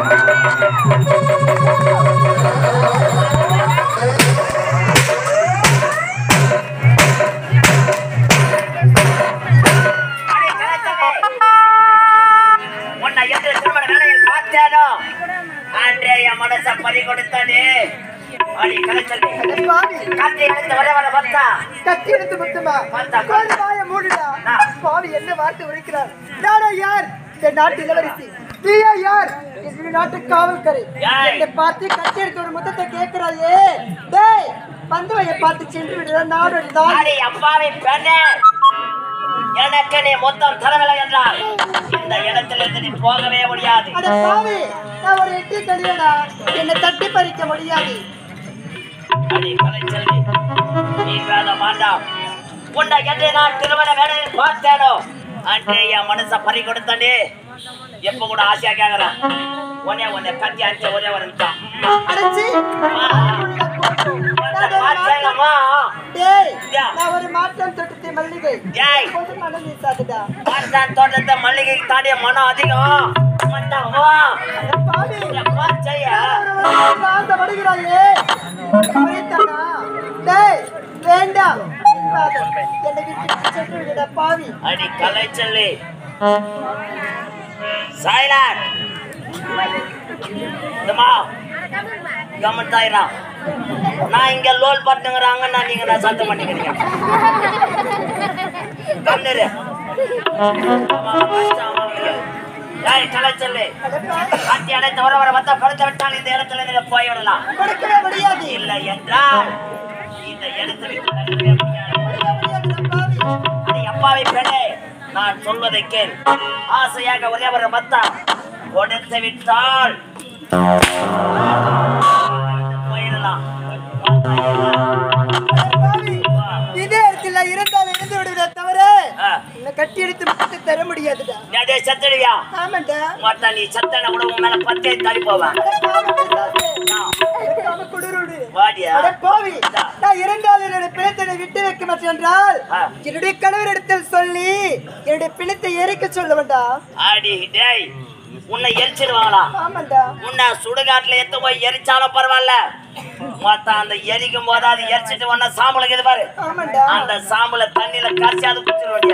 நாட்டு காவல்கரை என்னை பார்த்து கட்டி எடுத்து ஒரு முத்தத்தை கேட்கிறாயே, டேய் பந்துவையை பார்த்து சென்று விடுற நாடு அப்பாவை பெண்ணே, எனக்கு நீ மொத்தம் தரவில்லை என்றால் இந்த இடத்திலிருந்து நீ போகவே முடியாது. நான் ஒரு எட்டி கடியடா, என்னை தட்டி பறிக்க முடியாது. நீ வேத மாட்டாம். உன்னை என்று நான் திருமண வேலையில் பார்த்தேனோ அன்றே என் மனசை பறி கொடுத்தனே. எப்ப கூட ஆசையா கேக்குறேன், உன்னை கட்டி அடிச்ச ஒரே ஒரு நிமிஷம் ஒரு மாற்றம் தோட்டத்தை மல்லிகை தோட்டத்தை மல்லிகை தாண்டிய மனம் அதிகம். வேண்டாம் பாவி அடி கலை சொல்லி சைலண்ட் கமட்டாயிரா. நான் இங்க லோல் பட்டுங்கிறாங்க, நான் நீங்க நான் சத்தம் பண்ணிக்கிறீங்க. கண்ணரு கலை சொல்லி காட்டி அடைத்த வர வர வந்தா கொடுத்து விட்டால் இந்த இடத்துல நீங்க போய்விடலாம். இல்லை என்றால் இந்த இடத்துல அப்பாவை பெண்ணே, நான் சொல்வதை கேள். ஆசையாக ஒரே ஒரு மத்தா கொடுத்து விட்டால் போயிடலாம். இதே இடத்துல இருந்தால் இருந்து விடுவதை தவிர கட்டி எடுத்து மத்த தர முடியாதுடா. அதே சத்தடியா? ஆமாண்டா. மத்த நீ சத்தன உடம்பு மேல பத்தே தள்ளி போவேன். நான் இரண்டாவது என்னுடைய பிணத்தை விட்டு வைக்க மாட்டேன் என்றால் என்னுடைய கணவர் இடத்தில் சொல்லி என்னுடைய பிணத்தை எரிக்க சொல்ல வேண்டாம். ஆடி டேய், உன்னை எரிச்சிடுவாங்களா? ஆமாண்டா. உன்னை சுடுகாட்டுல எத்து போய் எரிச்சாலும் பரவாயில்ல, மொத்தம் அந்த எரிக்கும் போது அது எரிச்சிட்டு ஒன்னா சாம்பலுக்கு இது பாரு. ஆமாண்டா. அந்த சாம்பல தண்ணியில காய்ச்சி அது குடிச்சிட வேண்டிய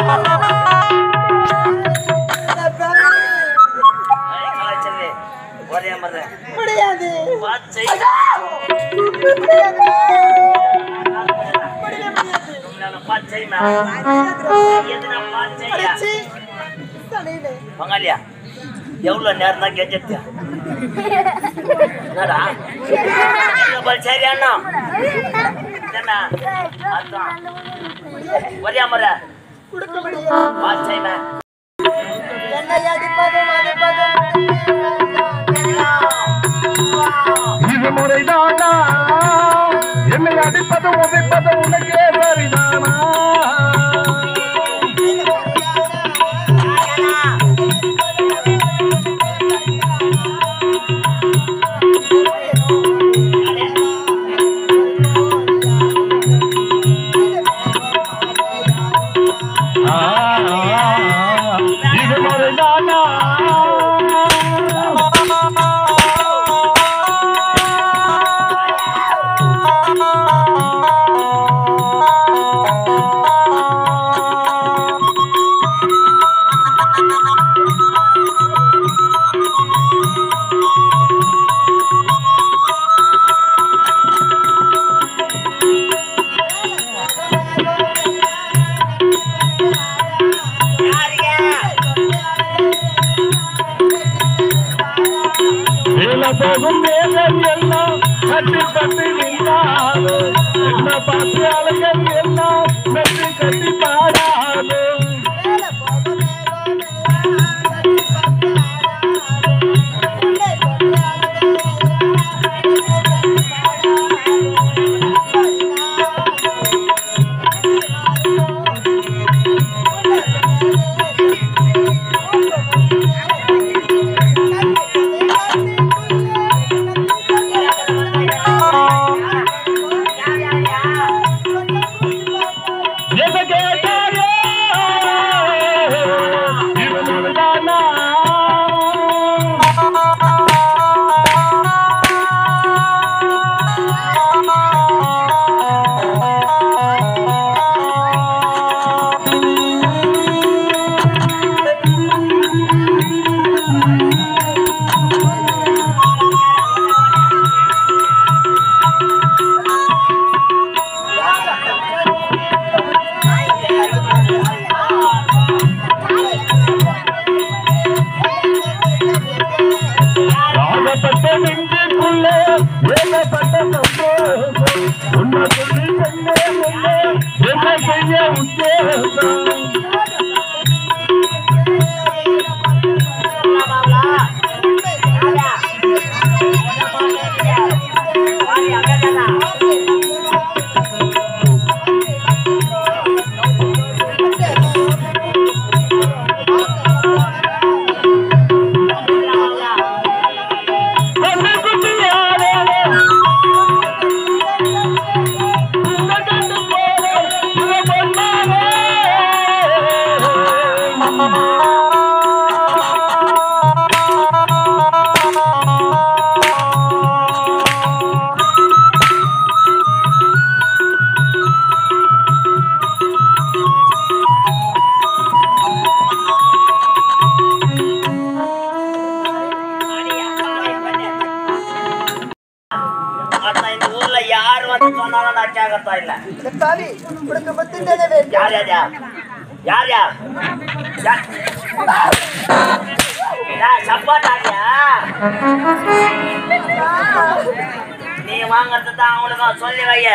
ஒரே மாதிரி முடியாது. பங்காளியா எவ்வளவு நேரம் தான் கேட்டியா? சரி அண்ணா ஒரே முறை இது முறைதானா? என்னை அடிப்பதும் உதைப்பதும் உனக்கே சரிதானா? இது முறைதானா? போகும் மேகம் எல்லாம் கட்டி கட்டி நின்றாது, என்ன பார்த்து அழகன் எல்லாம் கட்டி கட்டி பாடாது. எதை கேட்டாரோ ராகப்பட்ட நெஞ்சுக்குள்ளே ஏகப்பட்ட சந்தோஷம் உன்னை சொல்லி என்ன செய்ய உத்தேசம் நீ வாங்கறதுதான் அவனுக்கு சொல்லி வைய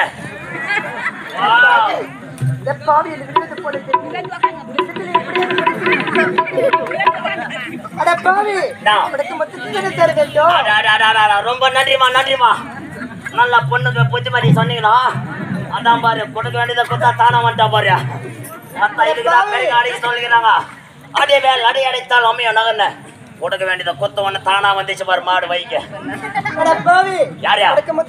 ரொம்ப நன்றிமா நன்றிமா நல்லா பொண்ணுக்கு புத்தி மாதிரி சொன்னீங்களா அதான் பாரு கொடுக்க வேண்டியதை கொடுத்தா தானே வந்துட்டா பாரு மத்த இதுக்குதான் பெரிய அடி சொல்லிக்கிறாங்க அடி வேல் அடி அடைத்தால் அம்மையோ நகர்ன கொடுக்க வேண்டியதை கொத்த ஒண்ணு தானா வந்துச்சு பாரு மாடு வைக்க யாரியா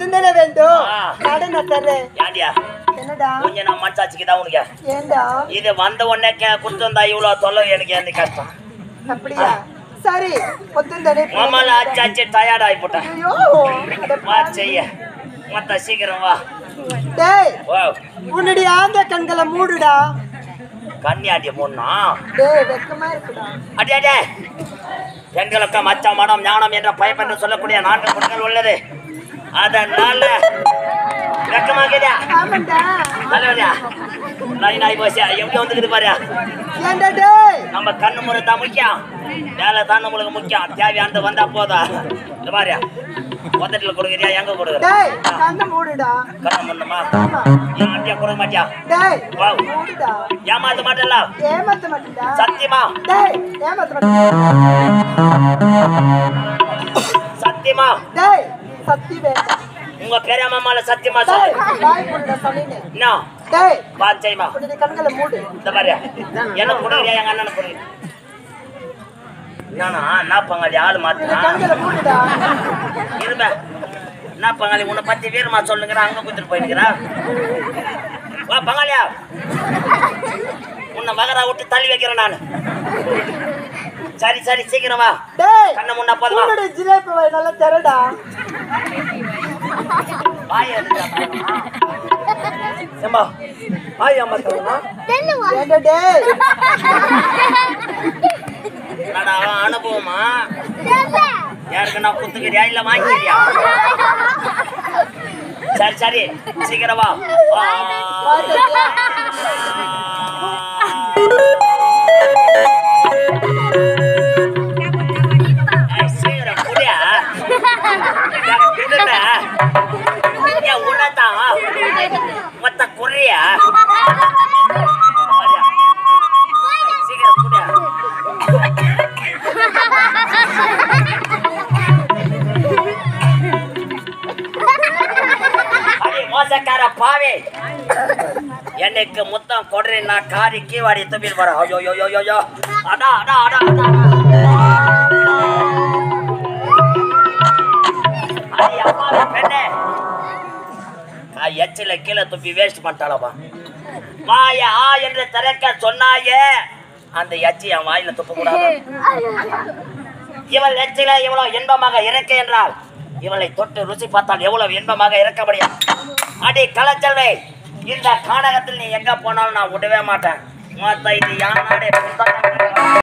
யாண்டியா கொஞ்சம் நான் மனசாச்சுக்குதான் உனக்கு இது வந்த உடனே கொடுத்து வந்தா இவ்வளவு தொல்லை எனக்கு எந்த கஷ்டம் அப்படியா சரி மாமால ஆச்சாச்சு டயர்ட் ஆகி போட்டேன் வா செய்ய மத்த சீக்கிரம் வா உன்னுடைய ஆந்த கண்களை மூடுடா கன்னியாண்டிய மூடனா வெக்கமா இருக்குடா அடே அடே பெண்களுக்கு மச்ச மனம் ஞானம் என்ற பயப்பென்று சொல்லக்கூடிய 4 குணங்கள் உள்ளது அதனால வெக்கமாக்கியா நாய் போசியா எப்படி வந்துக்குது பாரு நம்ம கண்ணு முறை தான் முக்கியம் வேலை தான் நம்மளுக்கு முக்கியம் தேவையானது வந்தா போதா இந்த பாரு மொத்தத்துல கொடுக்குறியா எங்க கொடுக்குற கண்ணு முன்னுமா ஏன்டியா கொடுக்க மாட்டியா ஏமாத்த மாட்டல சத்தியமா சத்தியமா உங்க பெரிய மாமால சத்தியமா பாச்சைமா இந்த பாரு என்ன கொடுக்குறியா எங்க அண்ணனுக்கு கொடுக்குற நான் பங்காளி ஆளு மாத்தேன் இருப்ப என்ன பங்காளி உன்னை பத்தி வீரமா சொல்லுங்கிற அங்க குத்துட்டு போயிருக்கிறா வா பங்காளியா உன்னை மகரா விட்டு தள்ளி வைக்கிறேன் நான் சரி சரி சீக்கிரம் வா கண்ண முன்ன போதுமா ஜிலேபி நல்லா தரடா வாய் ஏமா வாய் அம்மா தரமா அனுபவமா யாருக்கு நான் குத்துக்கிறியா இல்ல வாங்கிக்கிறியா சரி சரி சீக்கிரம் வா சீக்கிரம் குடியா உன்னதான் மொத்த குறையா சீக்கிரம் குடியா மோசக்கார பாவே எனக்கு முத்தம் கொடுறேன் நான் காரி கீவாடி தும்பில் வர ஐயோ யோ யோ யோ அடா அடா அடா பெண்ணே எச்சில கீழே துப்பி வேஸ்ட் பண்ணிட்டாளப்பா வாயா என்று திறக்க சொன்னாயே அந்த எச்சி என் வாயில துப்ப கூடாது இவள் எச்சில இவ்வளவு இன்பமாக இருக்க என்றால் இவளை தொட்டு ருசி பார்த்தால் எவ்வளவு இன்பமாக இருக்க முடியும் அடி கலச்சல்வே இந்த கானகத்தில் நீ எங்க போனாலும் நான் விடவே மாட்டேன்.